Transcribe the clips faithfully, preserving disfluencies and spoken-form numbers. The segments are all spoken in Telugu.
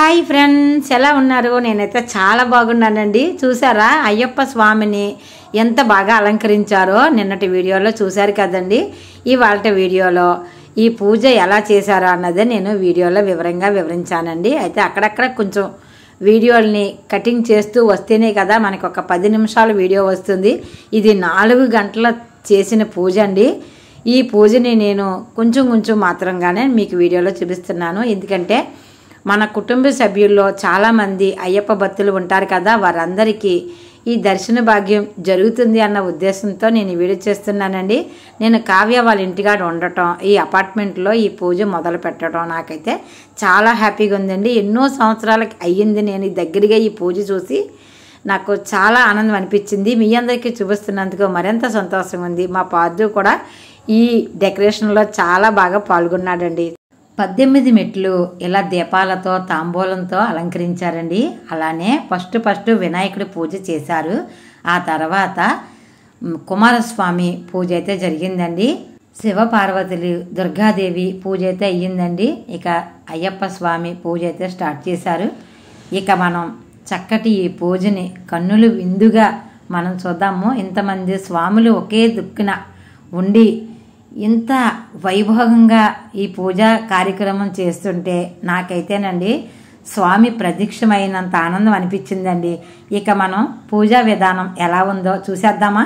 హాయ్ ఫ్రెండ్స్, ఎలా ఉన్నారు? నేనైతే చాలా బాగున్నానండి. చూసారా అయ్యప్ప స్వామిని ఎంత బాగా అలంకరించారో నిన్నటి వీడియోలో చూశారు కదండి. ఇవాళ వీడియోలో ఈ పూజ ఎలా చేశారో అన్నదే నేను వీడియోలో వివరంగా వివరించానండి. అయితే అక్కడక్కడ కొంచెం వీడియోల్ని కటింగ్ చేస్తూ వస్తేనే కదా మనకు ఒక పది నిమిషాల వీడియో వస్తుంది. ఇది నాలుగు గంటల చేసిన పూజ అండి. ఈ పూజని నేను కొంచెం కొంచెం మాత్రంగానే మీకు వీడియోలో చూపిస్తున్నాను. ఎందుకంటే మన కుటుంబ సభ్యుల్లో చాలామంది అయ్యప్ప భక్తులు ఉంటారు కదా, వారందరికీ ఈ దర్శన భాగ్యం జరుగుతుంది అన్న ఉద్దేశంతో నేను ఈ వీడియో చేస్తున్నానండి. నేను కావ్య వాళ్ళ ఇంటికాడ ఉండటం, ఈ అపార్ట్మెంట్లో ఈ పూజ మొదలు పెట్టడం నాకైతే చాలా హ్యాపీగా ఉందండి. ఎన్నో సంవత్సరాలకి అయ్యింది నేను దగ్గరగా ఈ పూజ చూసి. నాకు చాలా ఆనందం అనిపించింది. మీ అందరికీ చూపిస్తున్నందుకు మరింత సంతోషంగా ఉంది. మా పార్దు కూడా ఈ డెకరేషన్లో చాలా బాగా పాల్గొన్నాడండి. పద్దెనిమిది మెట్లు ఇలా దీపాలతో తాంబూలంతో అలంకరించారండి. అలానే ఫస్ట్ ఫస్ట్ వినాయకుడి పూజ చేశారు. ఆ తర్వాత కుమారస్వామి పూజ అయితే జరిగిందండి. శివ పార్వతులు, దుర్గాదేవి పూజ అయితే అయ్యిందండి. ఇక అయ్యప్ప స్వామి పూజ అయితే స్టార్ట్ చేశారు. ఇక మనం చక్కటి ఈ పూజని కన్నులు విందుగా మనం చూద్దాము. ఇంతమంది స్వాములు ఒకే దిక్కున ఉండి ఇంత వైభవంగా ఈ పూజా కార్యక్రమం చేస్తుంటే నాకైతేనండి స్వామి ప్రత్యక్షమైనంత ఆనందం అనిపించిందండి. ఇక మనం పూజా విధానం ఎలా ఉందో చూసేద్దామా.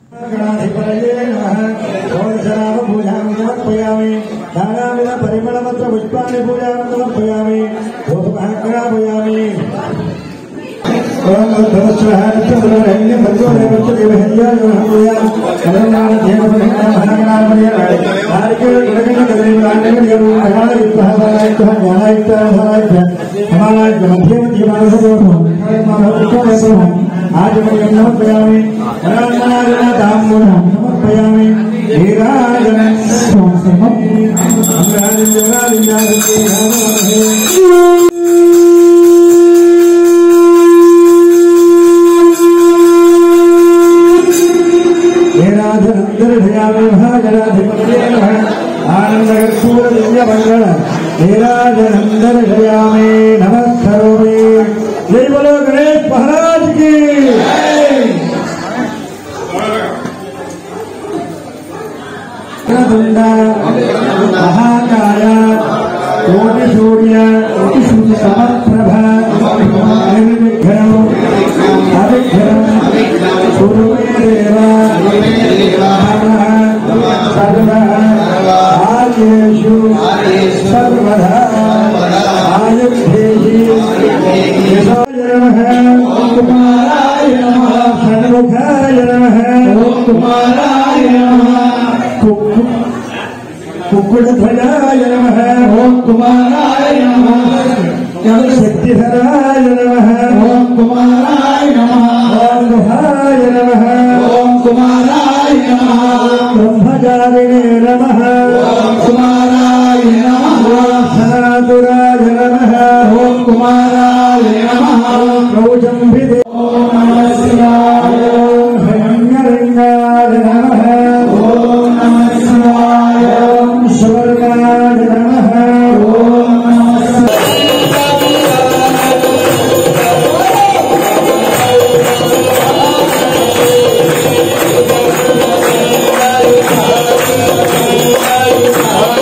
ओम धर्मस्वहाय चंद्रहैन्य भगवान देवहैया नमः कलनाम देव भगवान भगवान भगवान आर्के गगन गगन लाने देव हमारे भगवान तो हमारे तो हमारे हमारे मध्यम जीवन हो हमारे को तो आज मैं नमः पयामि रामनारायण धाम नमः पयामि हीराजन समम अमराज जवाल जाति राम नमस्कारों जय बोलो गणेश महाराज की महाकाय कोटि सूर्य समप्रभा सर्वदा आयुर्भेहि ओम कुमाराय नमः षण्मुखाय नमः ओम कुमाराय नमः कुक्कुटध्वजाय नमः ओम कुमाराय नमः शक्तिधराय नमः ओम कुमाराय नमः ओम गुहाय नमः ओम कुमाराय नमः ब्रह्मचारिणे नमः ओम कुमाराय नमः सनातुराय नमः ओम कुमाराय नमः कौचंभिदे ओम नमः शिवाय ओम हिरण्यलिंगाय नमः ओम नमः शिवाय ओम सुवर्णाय नमः ओम नमः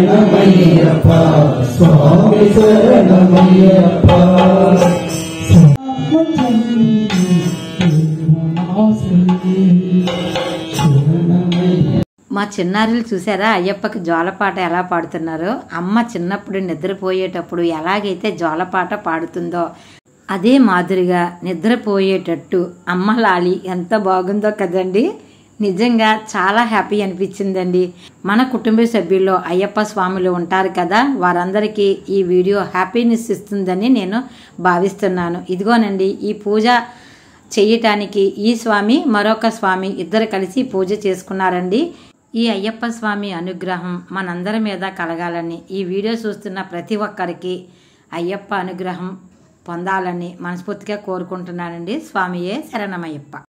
శరణమయ్యప్ప స్వామి శరణమయ్యప్ప మా చిన్నారులు చూసారా అయ్యప్పకి జోలపాట ఎలా పాడుతున్నారో. అమ్మ చిన్నప్పుడు నిద్రపోయేటప్పుడు ఎలాగైతే జోలపాట పాడుతుందో అదే మాదిరిగా నిద్రపోయేటట్టు అమ్మ లాలి ఎంత బాగుందో కదండి. నిజంగా చాలా హ్యాపీ అనిపించిందండి. మన కుటుంబ సభ్యుల్లో అయ్యప్ప స్వాములు ఉంటారు కదా, వారందరికీ ఈ వీడియో హ్యాపీనెస్ ఇస్తుందని నేను భావిస్తున్నాను. ఇదిగోనండి ఈ పూజ చేయటానికి ఈ స్వామి మరొక స్వామి ఇద్దరు కలిసి పూజ చేసుకున్నారండి. ఈ అయ్యప్ప స్వామి అనుగ్రహం మనందరి మీద కలగాలని ఈ వీడియో చూస్తున్న ప్రతి ఒక్కరికి అయ్యప్ప అనుగ్రహం పొందాలని మనస్ఫూర్తిగా కోరుకుంటున్నానండి. స్వామియే శరణమయ్యప్ప.